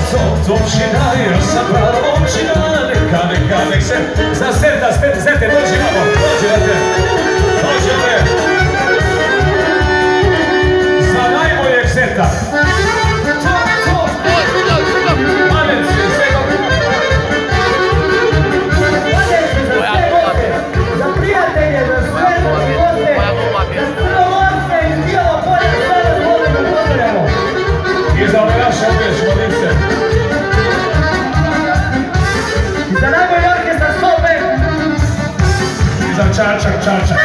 Općina, ja sam prava općina, neka nek se za Zerte, dođi imamo, dođete, za najboljeg Zerta. Malec, sve dobro. Za prijatelje, za sve goste, za Crnomorce iz Bijela polja, sve da zvodimo, pozdravljamo. I za ove naše ovdje škodnice. Za najbolji orkestar Sobe. I za Čačak.